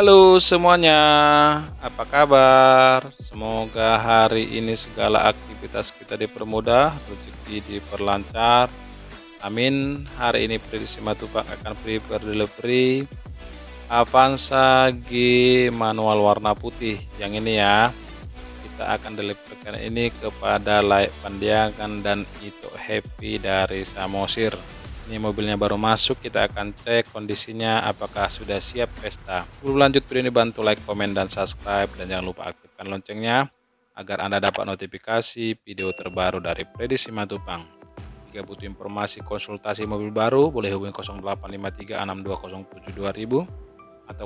Halo semuanya, apa kabar? Semoga hari ini segala aktivitas kita dipermudah, rezeki diperlancar. Amin. Hari ini Prediksi Matupang akan prepare delivery Avanza G manual warna putih. Yang ini ya, kita akan deliverkan ini kepada Laik Pandiangan dan Ito Happy dari Samosir. Ini mobilnya baru masuk, kita akan cek kondisinya apakah sudah siap pesta. Sebelum lanjut video ini, bantu like, komen, dan subscribe, dan jangan lupa aktifkan loncengnya agar Anda dapat notifikasi video terbaru dari Prediksi Matupang. Jika butuh informasi konsultasi mobil baru, boleh hubungi 085362072000 atau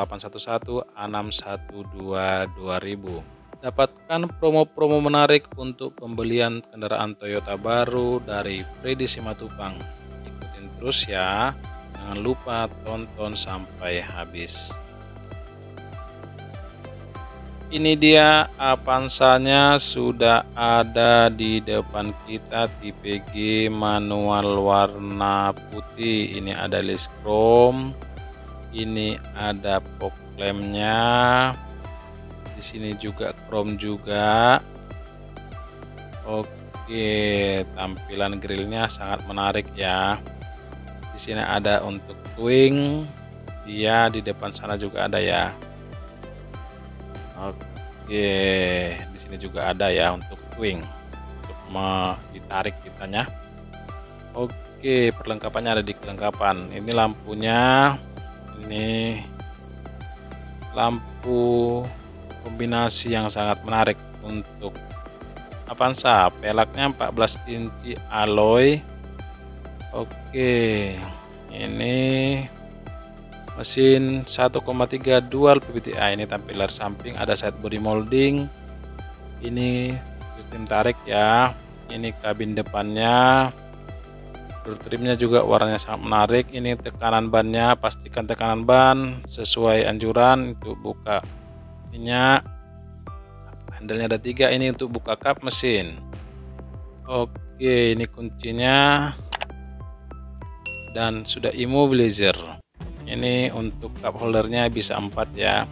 081161222000. Dapatkan promo-promo menarik untuk pembelian kendaraan Toyota baru dari Prediksi Matupang. Ikutin terus ya, jangan lupa tonton sampai habis. Ini dia Avanzanya sudah ada di depan kita, tipe G manual warna putih. Ini ada list chrome, ini ada fog lampnya, di sini juga chrome juga. Oke, tampilan grillnya sangat menarik ya. Di sini ada untuk twing, dia di depan sana juga ada ya. Oke, di sini juga ada ya untuk twing, untuk ditarik kitanya. Oke, perlengkapannya ada di kelengkapan. Ini lampunya, ini lampu kombinasi yang sangat menarik untuk Avanza. Pelaknya 14 inci alloy. Oke, ini mesin 1,3 dual PPTi. Ini tampilan samping, ada side body molding, ini sistem tarik ya. Ini kabin depannya, door trimnya juga warnanya sangat menarik. Ini tekanan bannya, pastikan tekanan ban sesuai anjuran. Untuk buka minyak, handle-nya ada 3. Ini untuk buka kap mesin. Oke, ini kuncinya dan sudah immobilizer. Ini untuk cup holdernya bisa 4 ya.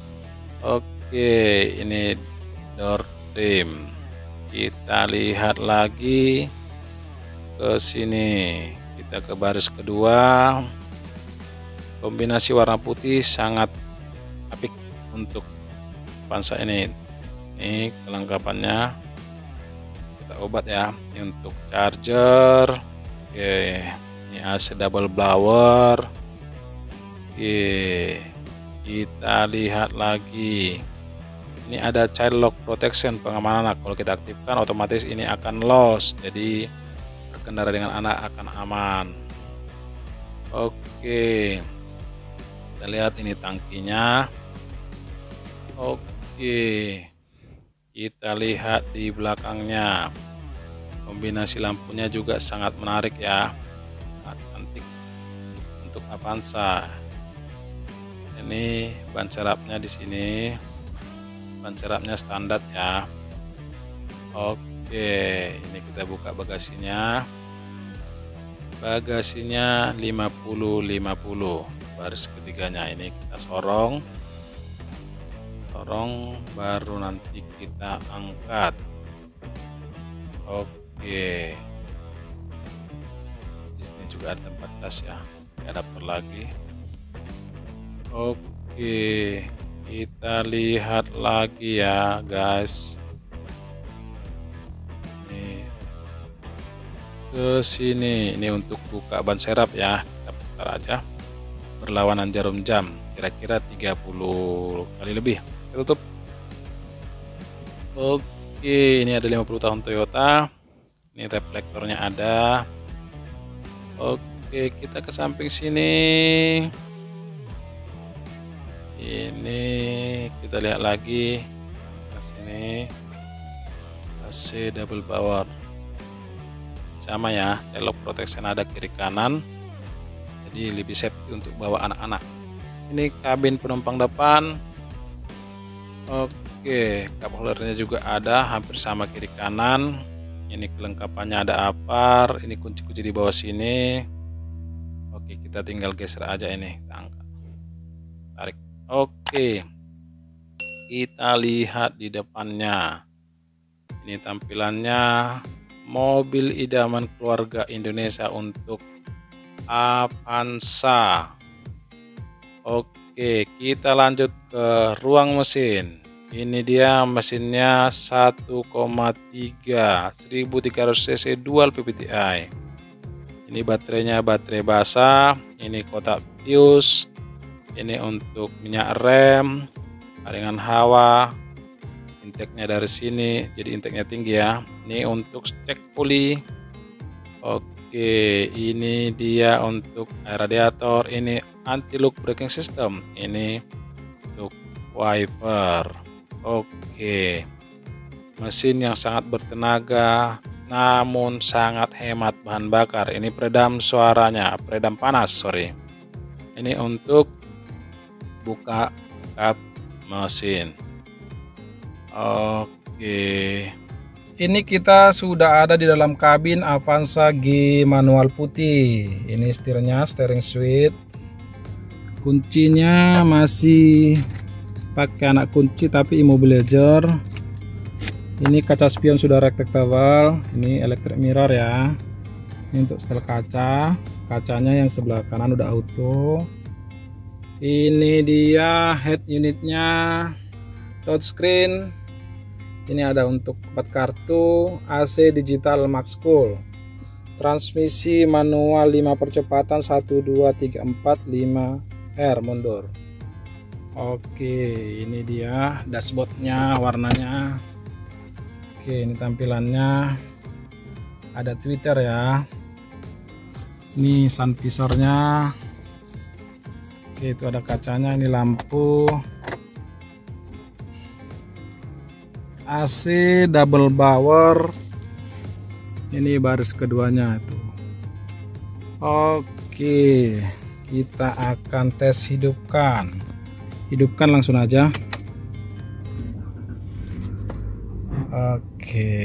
Oke, ini door trim. Kita lihat lagi ke sini, kita ke baris kedua. Kombinasi warna putih sangat apik untuk Avanza ini. Ini kelengkapannya, kita obat ya. Ini untuk charger. Oke, ini AC double blower. Oke, kita lihat lagi. Ini ada child lock protection, pengamanan anak. Kalau kita aktifkan otomatis ini akan loss, jadi berkendara dengan anak akan aman. Oke, kita lihat ini tangkinya. Oke, kita lihat di belakangnya. Kombinasi lampunya juga sangat menarik ya, sangat cantik untuk Avanza. Ini ban serapnya di sini, ban serapnya standar ya. Oke, ini kita buka bagasinya. Bagasinya 50-50, baris ketiganya. Ini kita sorong, baru nanti kita angkat. Oke, di sini juga ada tempat cas ya, ada adapter lagi. Oke, kita lihat lagi ya guys. Ini ke sini, ini untuk buka ban serap ya. Kita putar aja, berlawanan jarum jam, kira-kira 30 kali lebih. Kita tutup. Oke, ini ada 50 tahun Toyota. Ini reflektornya ada. Oke, kita ke samping sini. Ini kita lihat lagi ke sini, AC double power sama ya. Lock protection ada kiri kanan, jadi lebih safety untuk bawa anak-anak. Ini kabin penumpang depan. Oke, cup holdernya juga ada, hampir sama kiri kanan. Ini kelengkapannya ada apar, ini kunci-kunci di bawah sini. Oke, kita tinggal geser aja ini, kita angkat, tarik. Oke, kita lihat di depannya. Ini tampilannya mobil idaman keluarga Indonesia untuk Avanza. Oke, kita lanjut ke ruang mesin. Ini dia mesinnya 1,3 1300 cc dual PPTi. Ini baterainya baterai basah, ini kotak fuse, ini untuk minyak rem, saringan hawa, intake-nya dari sini, jadi intake-nya tinggi ya. Ini untuk cek puli. Oke, ini dia untuk air radiator, ini anti lock braking system, ini untuk wiper. Oke, mesin yang sangat bertenaga namun sangat hemat bahan bakar. Ini peredam suaranya, peredam panas, sorry. Ini untuk buka kap mesin. Oke, ini kita sudah ada di dalam kabin Avanza G manual putih. Ini setirnya, steering switch. Kuncinya masih pakai anak kunci tapi immobilizer. Ini kaca spion sudah retractable. Ini electric mirror ya. Ini untuk setel kaca. Kacanya yang sebelah kanan udah auto. Ini dia head unitnya, touchscreen. Ini ada untuk 4 kartu, AC digital max cool, transmisi manual 5 percepatan 1 2 3 4 5 R mundur. Oke, ini dia dashboardnya, warnanya. Oke, ini tampilannya, ada Twitter ya. Ini sun visornya. Oke, itu ada kacanya, ini lampu. AC double power. Ini baris keduanya itu. Oke, kita akan tes hidupkan. Hidupkan langsung aja. Oke,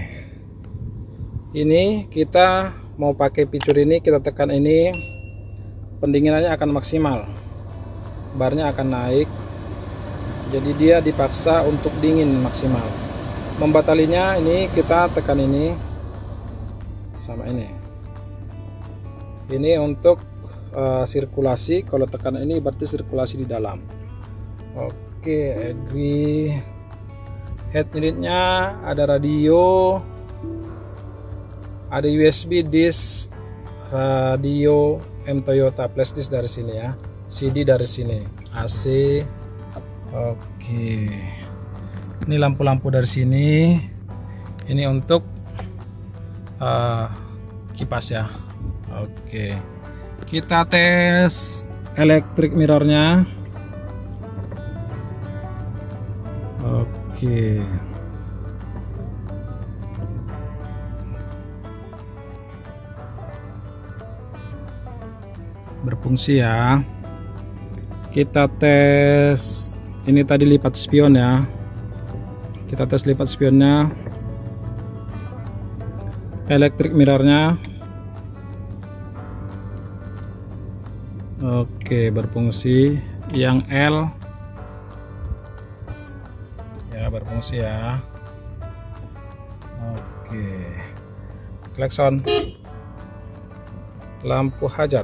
ini kita mau pakai fitur ini, kita tekan ini, pendinginannya akan maksimal, barnya akan naik, jadi dia dipaksa untuk dingin maksimal. Membatalinya ini kita tekan ini sama ini untuk sirkulasi. Kalau tekan ini berarti sirkulasi di dalam. Oke, agree. Head unitnya ada radio, ada USB disk, radio M Toyota flash disk dari sini ya, CD dari sini, AC. Oke, ini lampu-lampu dari sini. Ini untuk kipas ya. Oke, kita tes electric mirrornya. Oke, berfungsi ya. Kita tes ini tadi lipat spion ya. Kita tes lipat spionnya, electric mirrornya. Oke, berfungsi. Yang L ya, berfungsi ya. Oke, klakson, lampu hajat.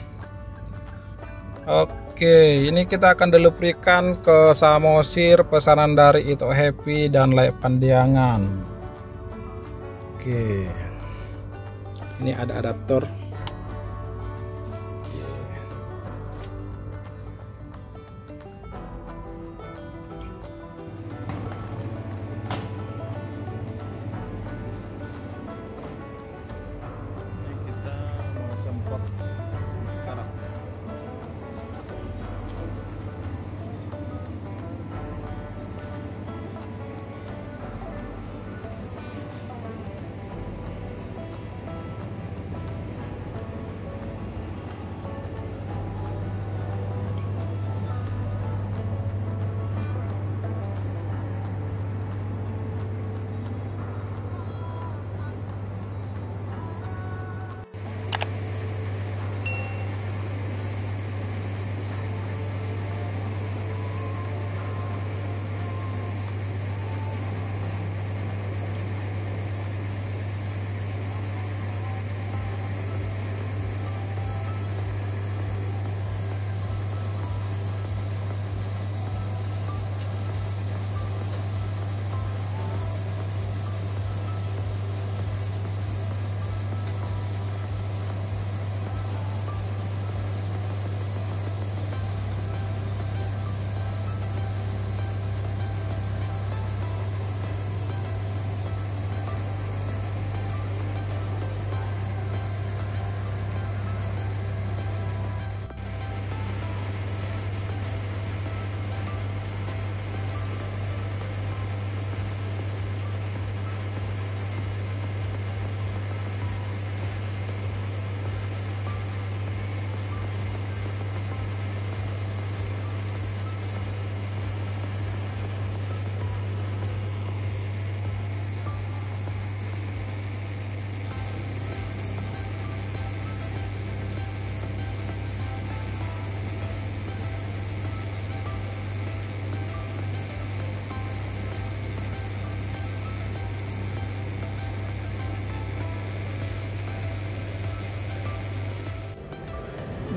Oke, ini kita akan deliverykan ke Samosir, pesanan dari Ito Happy dan Layak Pandiangan. Oke, ini ada adaptor. Kita mau semprot karakter.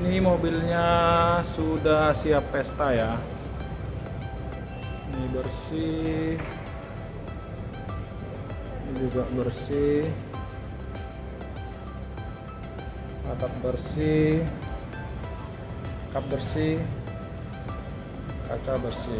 Ini mobilnya sudah siap pesta ya. Ini bersih. Ini juga bersih. Atap bersih. Kap bersih. Kaca bersih.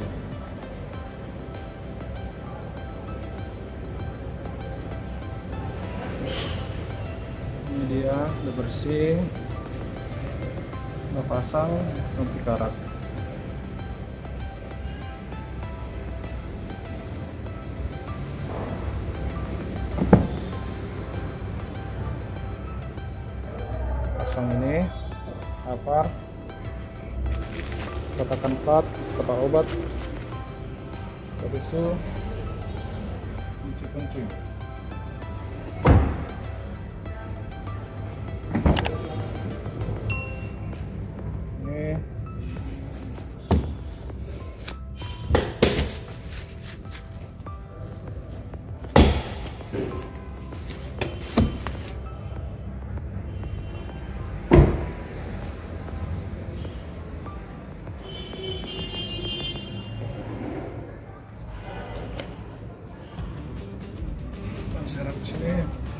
Ini dia udah bersih. Udah pasang nanti karat. Pasang ini apa? Letakkan plat, kotak obat, tisu, kunci kunci. Ini serap sini.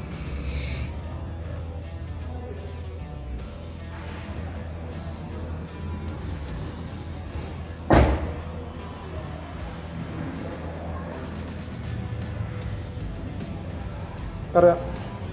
Ntar ya.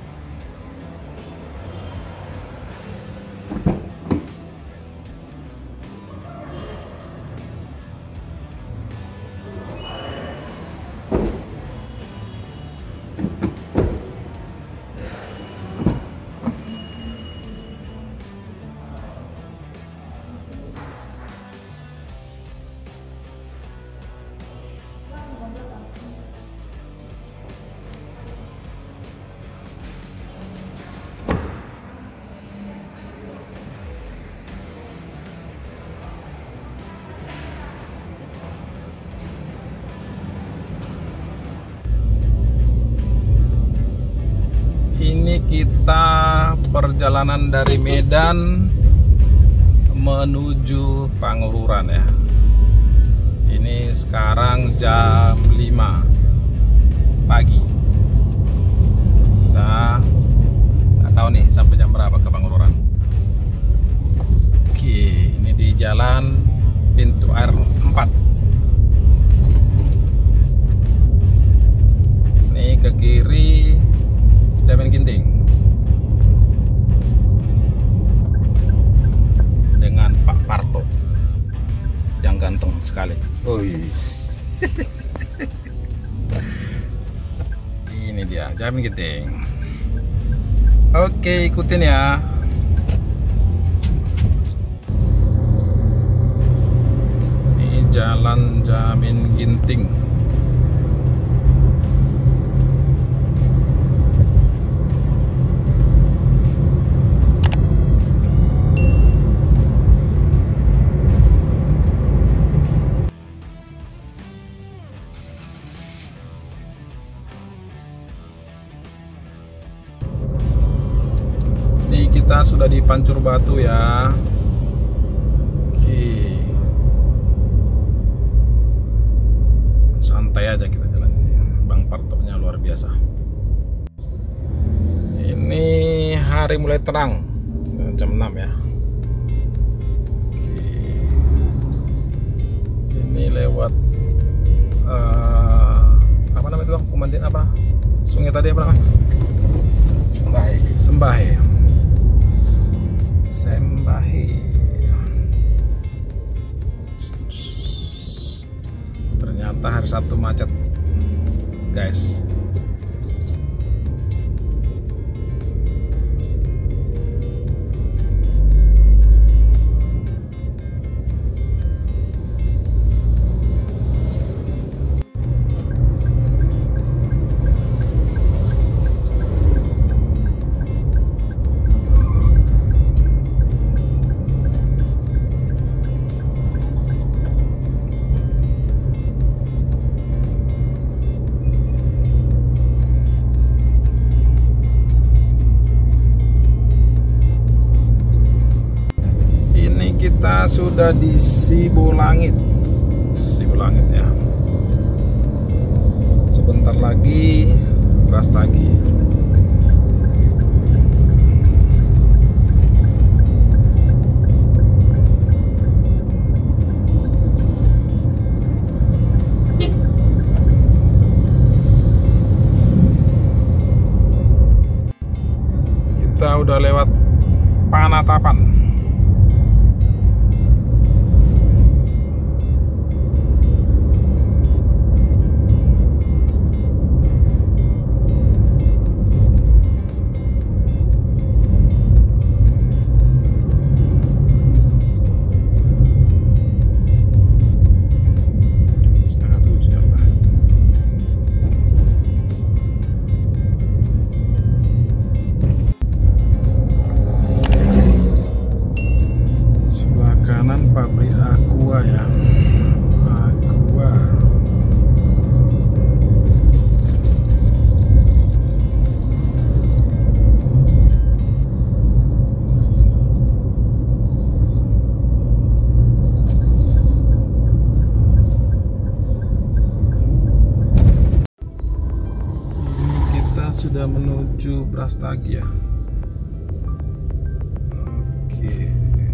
Ini kita perjalanan dari Medan menuju Pangururan ya. Ini sekarang jam 5 pagi. Kita nggak tahu nih sampai jam berapa ke Pangururan. Oke, ini di jalan pintu air 4. Ini ke kiri Jamin Ginting dengan Pak Parto yang ganteng sekali. Ini dia Jamin Ginting. Oke, ikutin ya. Ini jalan Jamin Ginting. Kita sudah di Pancur Batu ya. Oke. Santai aja kita jalan ini. Bang Partonya luar biasa. Ini hari mulai terang jam 6 ya. Oke. Ini lewat apa namanya itu Bang? Pemandian apa? Sungai tadi apa namanya? Sembahe. Sembahe. Ternyata hari Sabtu macet, guys. kita sudah di Sibolangit. Sibolangit ya. Sebentar lagi Brastagi. Kita udah lewat Panatapan. Kanan pabrik Aqua ya. Aqua. Ini kita sudah menuju Brastagi ya. Oke.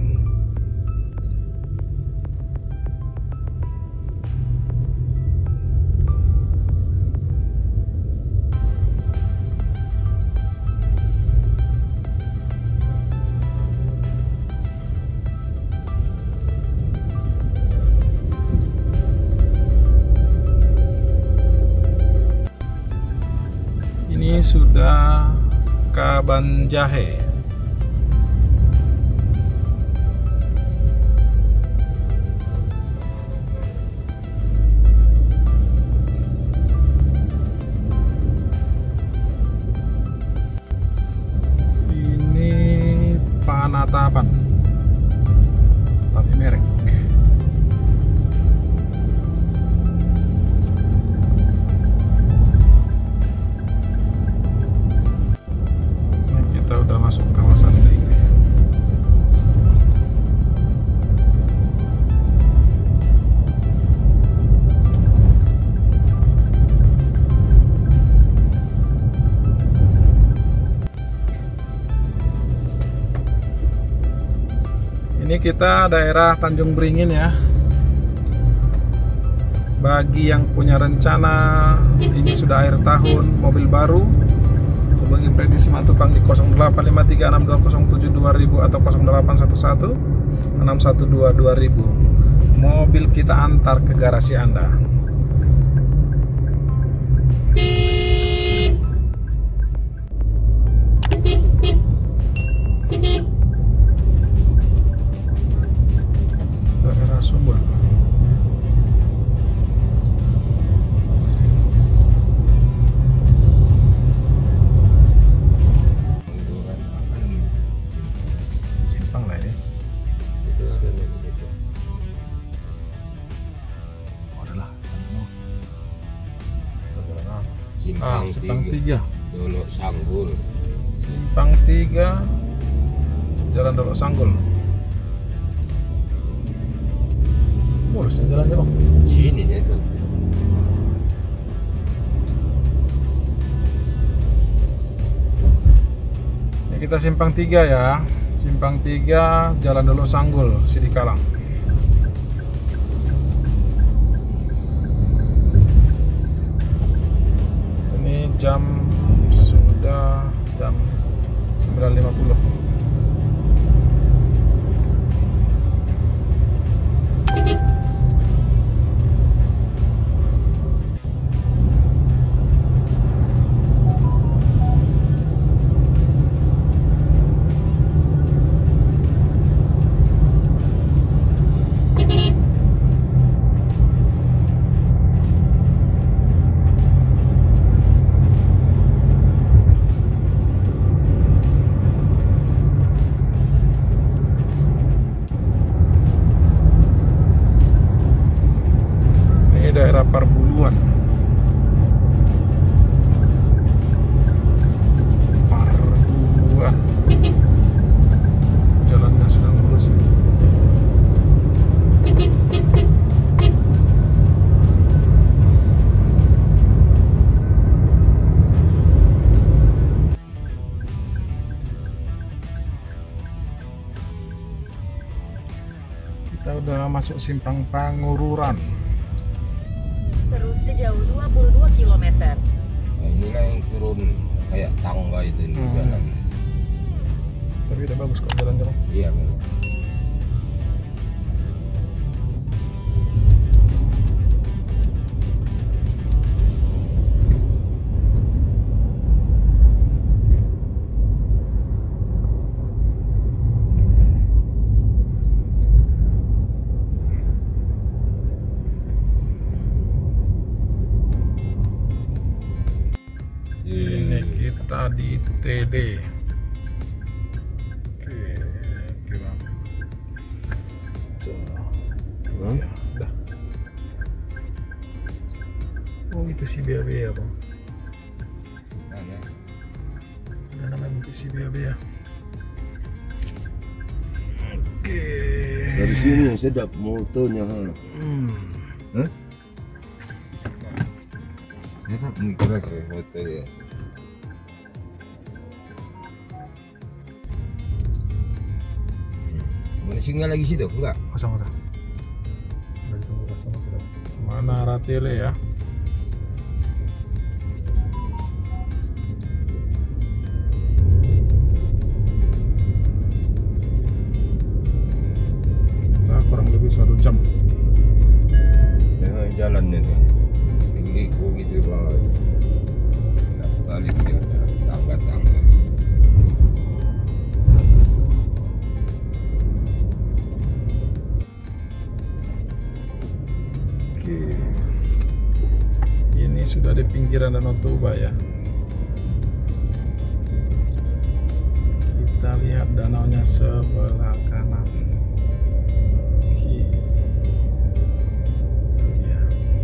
Ini sudah Kabanjahe. Ini Panatapan. Tapi merek. Kita udah masuk kawasan ini. Ini kita daerah Tanjung Beringin ya. Bagi yang punya rencana ini sudah akhir tahun, mobil baru, hubungi Prediksi Matupang di 085362072000 atau 081161222000. Mobil kita antar ke garasi Anda. Daerah Sumber. Simpang 3 Dolok Sanggul. Simpang 3 Jalan Dolok Sanggul. Mulus jalannya bang. Sini nya itu. Ini kita Simpang 3 ya. Simpang 3 Jalan Dolok Sanggul, Sidikalang. Jam sudah jam 9.50. sudah masuk simpang Pangururan. Terus sejauh 22 km. Nah, inilah yang turun kayak tangga itu ini jalan. Tapi udah bagus kok jalan-jalan. Iya memang. Ini kita di TD. Oke bang. Ya, udah. Oh itu si BAB ya bang. Mana? Ada namanya buku si BAB ya. Oke. Dari sini sedap motonya. Hah? Sedap nih keras ya motonya. Mana singgah lagi situ? Enggak? Kosong udah. Udah ditunggu customer kita. Mana Ratele ya? Kita kurang lebih 1 jam. Tengah jalannya tuh. Liku gitu banget. Nak balik dia tangga-tangga. Oke. Ini sudah di pinggiran Danau Toba ya. Kita lihat danaunya sebelah kanan. Oke. Itu dia.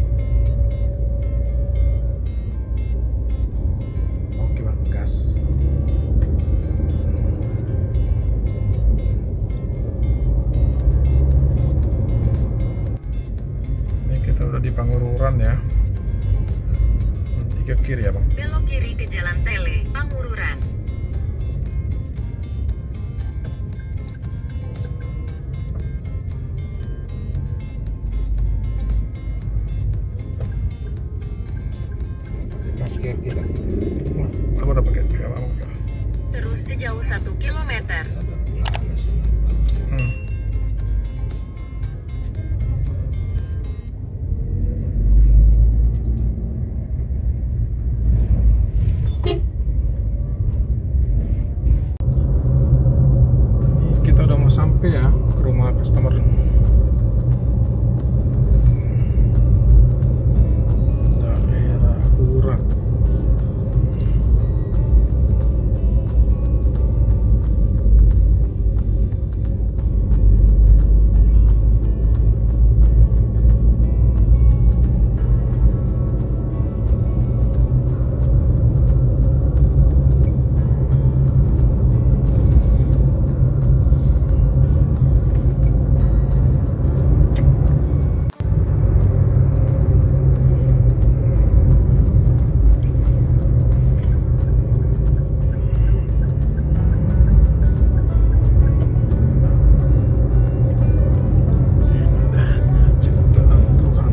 Oke bang, gas. Ini kita udah di Pangururan ya. Nanti ke kiri ya bang. Belok kiri ke Jalan Tele, Pangururan. Masker kita. Apa udah pakai? Pakai apa? Pakai. Terus sejauh 1 km. Ada pula sana. Hmm. Ini kita udah mau sampai ya ke rumah customer. Daerah Urat. Indahnya ciptaan Tuhan.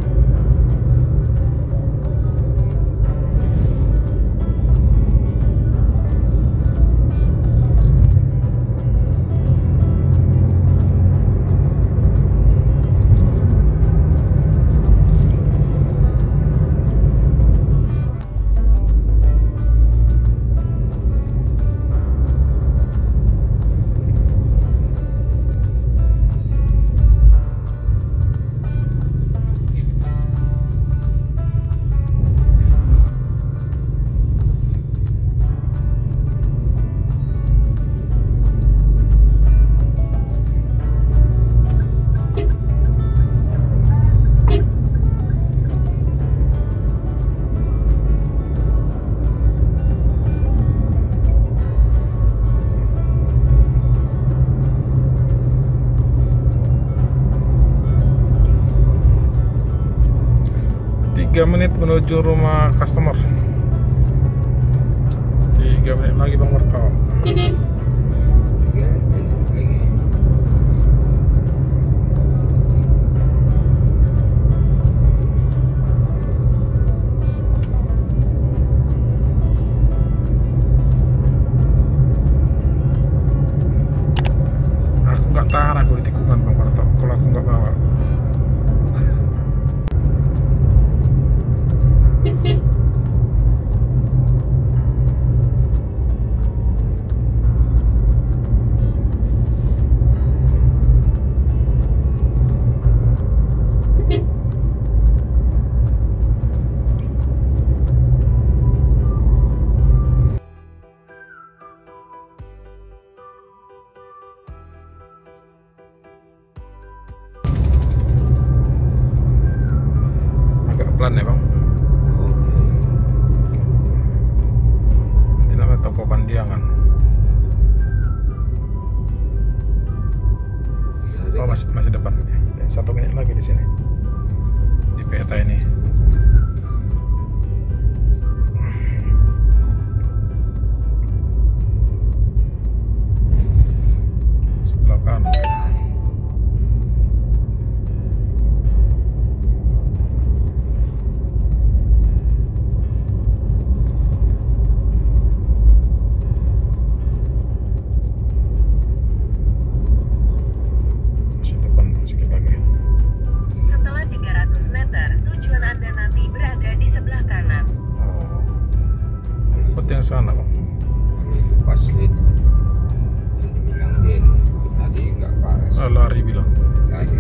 Tiga menit menuju rumah customer. 3 menit lagi bang Markau. 3 menit lagi. Pandiangan. Oh, masih depan. 1 menit lagi di sini. Di peta ini. Sebelah kanan. Setelah 300 meter, tujuan Anda nanti berada di sebelah kanan. Oh, seperti yang sana, Bang. Kami itu pas itu yang dibilang dia tadi nggak pas. Lari bilang. Tadi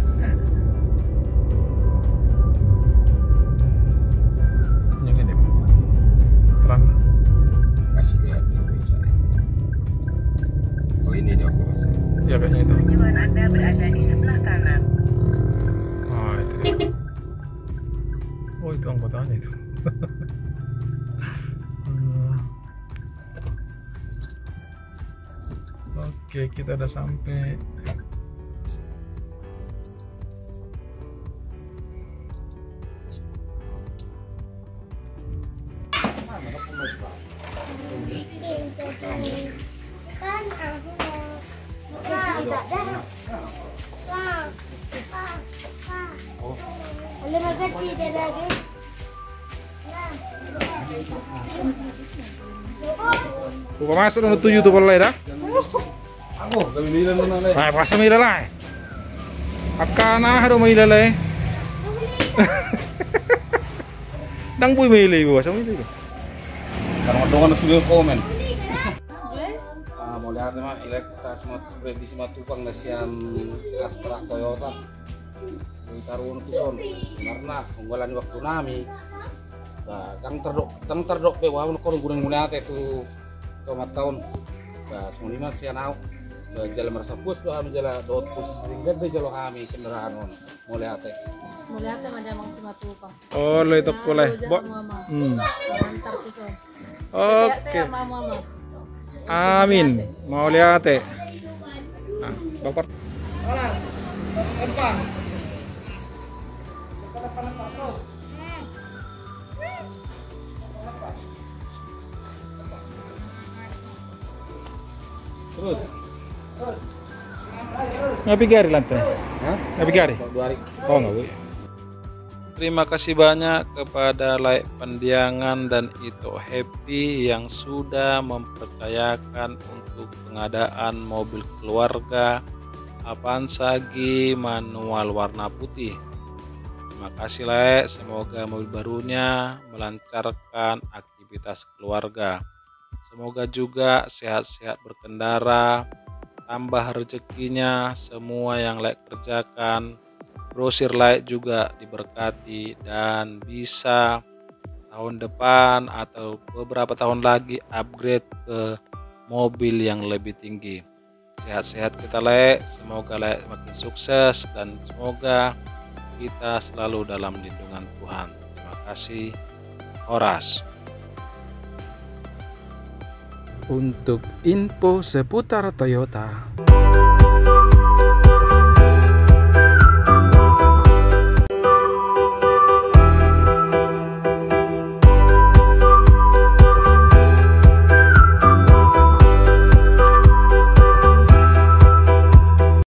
Yang ini, Bang. Terang. kasih lihat dia bisa. Oh ini dia bos. Ya kayaknya itu. Tujuan Anda berada di sebelah kanan. Ah, itu dia. Oh, itu anggotanya itu. Oke, kita udah sampai. Kan aku mau tidak dah. Ada bagat tidak lagi. Buka masuk nomor 7 tuh boleh dah. Nah, pasal mila lah. Akan ada mila lah. Dang bui mila ibu, pasal mila. Karena dongan sudah komen. Mau lihat mah elektras prediksi tukang nasian Astra Toyota. Di Tarun Tuson. Karena unggulan waktu nami. Nah, kang terdok pe wah kon gunung mulai itu tomat tahun. Nah, semua sian au. Jalan merasa pus doh kami jalan dot pus ringgat deh jalan kami kendaraan on mulai ate. Mulai ate ada maksimal tukang. Oh, lo itu boleh. Antar tuh. Oke. Mama. Amin. Mau lihat teh. Nah, Bapak. Alas, depan. Terus. Ngapi gari lantai? Hah? Ngapi gari? 2 hari. Oh, nggak boleh. Terima kasih banyak kepada Laik Pandiangan dan Ito Happy yang sudah mempercayakan untuk pengadaan mobil keluarga Avanza G manual warna putih. Terima kasih Laik, semoga mobil barunya melancarkan aktivitas keluarga. Semoga juga sehat-sehat berkendara, tambah rezekinya, semua yang Laik kerjakan. Grosir Laik juga diberkati dan bisa tahun depan atau beberapa tahun lagi upgrade ke mobil yang lebih tinggi. Sehat-sehat kita Laik, semoga Laik makin sukses dan semoga kita selalu dalam lindungan Tuhan. Terima kasih. Horas. Untuk info seputar Toyota